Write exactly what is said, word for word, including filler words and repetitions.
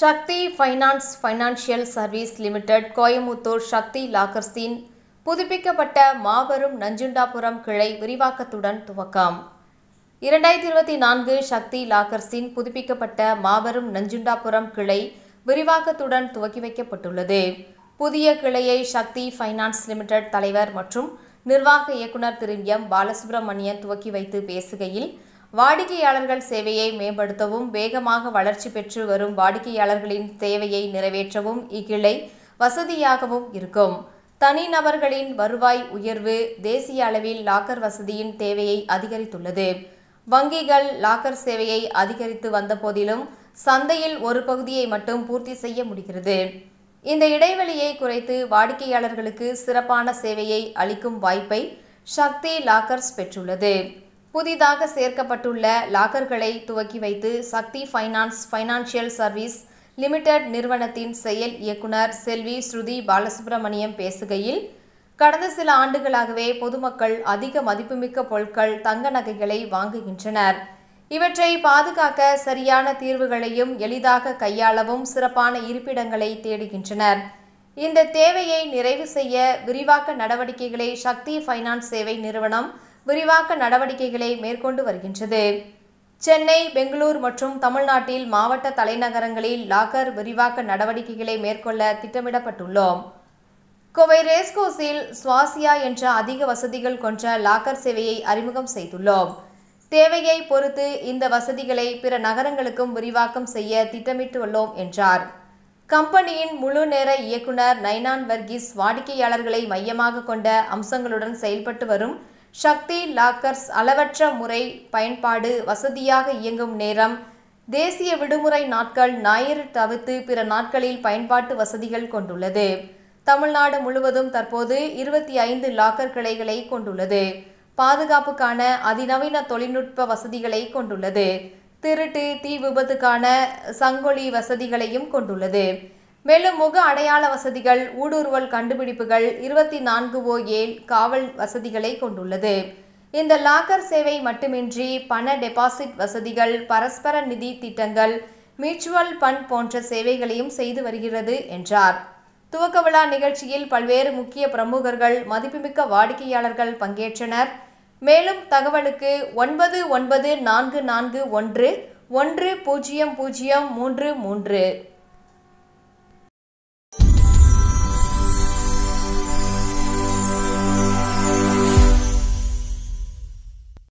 சக்தி finance financial service limited Coimbatore Sakthi லாக்கர்ஸின் புதுப்பிக்கப்பட்ட மாபெரும் நஞ்சுண்டாபுரம் கிளை விரிவாக்கத்துடன் துவக்கம். இரண்டாயிரத்தி இருபத்தி நான்கு சக்தி லாக்கர்ஸின் புதுப்பிக்கப்பட்ட மாபெரும் நஞ்சுண்டாபுரம் கிளை விரிவாக்கத்துடன் துவக்கி வைக்கப்பட்டுள்ளது. புதிய கிளையை சக்தி ஃபைனான்ஸ் லிமிடெட் தலைவர் மற்றும் நிர்வாக இயக்குநர் திரு எம் பாலசுப்ரமணியன் துவக்கி வைத்து பேசுகையில், வாடிக்கையாளர்கள் சேவையை மேம்படுத்தவும் வேகமாக வளர்ச்சி பெற்று வரும் வாடிக்கையாளர்களின் தேவையை நிறைவேற்றவும் இக்கிளை வசதியாகவும் இருக்கும். தனிநபர்களின் வருவாய் உயர்வு தேசிய அளவில் லாக்கர் வசதியின் தேவையை அதிகரித்துள்ளது. வங்கிகள் லாக்கர் சேவையை அதிகரித்து வந்த போதிலும் சந்தையில் ஒரு பகுதியை மட்டும் பூர்த்தி செய்ய முடிகிறது. இந்த இடைவெளியை குறைத்து வாடிக்கையாளர்களுக்கு சிறப்பான சேவையை அளிக்கும் வாய்ப்பை சக்தி லாக்கர்ஸ் பெற்றுள்ளது. புதிதாக சேர்க்கப்பட்டுள்ள லாக்கர்களை துவக்கி வைத்து Sakthi finance financial service limited நிறுவனத்தின் செயல் இயக்குநர் செல்வி ஸ்ருதி பாலசுப்ரமணியம் பேசுகையில், கடந்த சில ஆண்டுகளாகவே பொதுமக்கள் அதிக மதிப்புமிக்க பொருட்கள், தங்க நகைகளை வாங்குகின்றனர். இவற்றை பாதுகாக்க சரியான தீர்வுகளையும் எளிதாக கையாளவும் சிறப்பான இருப்பிடங்களை தேடுகின்றனர். இந்த தேவையை நிறைவு செய்ய விரிவாக்க நடவடிக்கைகளை சக்தி ஃபைனான்ஸ் சேவை நிறுவனம் விரிவாக்க நடவடிக்கைகளை மேற்கொண்டு வருகின்றது. சென்னை, பெங்களூர் மற்றும் தமிழ்நாட்டில் மாவட்ட தலைநகரங்களில் லாக்கர் விரிவாக்க நடவடிக்கைகளை மேற்கொள்ள திட்டமிடப்பட்டுள்ளோம். கோவை ரேஸ்கோஸில் சுவாசியா என்ற அதிக வசதிகள் கொண்ட லாக்கர் சேவையை அறிமுகம் செய்துள்ளோம். தேவையை பொறுத்து இந்த வசதிகளை பிற நகரங்களுக்கும் விரிவாக்கம் செய்ய திட்டமிட்டுள்ளோம் என்றார். கம்பெனியின் முழு நேர இயக்குநர் நைனான் வர்கீஸ், வாடிக்கையாளர்களை மையமாக கொண்ட அம்சங்களுடன் செயல்பட்டு வரும் சக்தி லாக்கர்ஸ் அளவற்ற முறை பயன்பாடு, வசதியாக இயங்கும் நேரம், தேசிய விடுமுறை நாட்கள், ஞாயிறு தவிர்த்து பிற நாட்களில் பயன்பாட்டு வசதிகள் கொண்டுள்ளது. தமிழ்நாடு முழுவதும் தற்போது இருபத்தி ஐந்து லாக்கர் கிளைகளை கொண்டுள்ளது. பாதுகாப்புக்கான அதிநவீன தொழில்நுட்ப வசதிகளை கொண்டுள்ளது. திருட்டு, தீ விபத்துக்கான சங்கொலி வசதிகளையும் கொண்டுள்ளது. மேலும் முக அடையாள வசதிகள், ஊடுருவல் கண்டுபிடிப்புகள், இருபத்தி நான்கு ஓ ஏழு காவல் வசதிகளை கொண்டுள்ளது. இந்த லாக்கர் சேவை மட்டுமின்றி பண டெபாசிட் வசதிகள், பரஸ்பர நிதி திட்டங்கள், மியூச்சுவல் ஃபண்ட் போன்ற சேவைகளையும் செய்து வருகிறது என்றார். துவக்க விழா நிகழ்ச்சியில் பல்வேறு முக்கிய பிரமுகர்கள், மதிப்புமிக்க வாடிக்கையாளர்கள் பங்கேற்றனர். மேலும் தகவலுக்கு ஒன்பது ஒன்பது நான்கு நான்கு ஒன்று ஒன்று பூஜ்ஜியம் பூஜ்ஜியம் மூன்று மூன்று